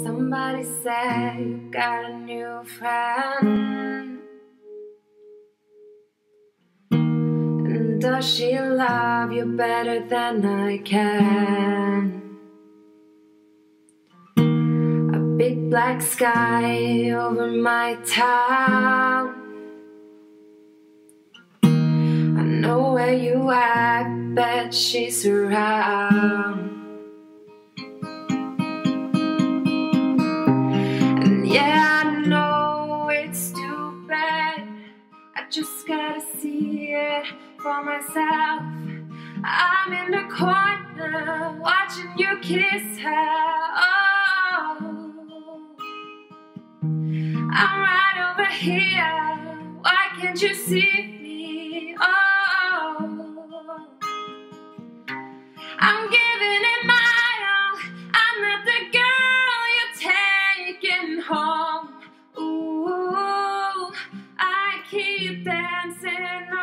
Somebody said you got a new friend. And does she love you better than I can? A big black sky over my town. I know where you at, bet she's around. Yeah, I know it's too bad, I just gotta see it for myself. I'm in the corner watching you kiss her. Oh, I'm right over here, why can't you see me? Oh, I'm giving it my all, I'm not the girl you're taking home. Ooh, I keep dancing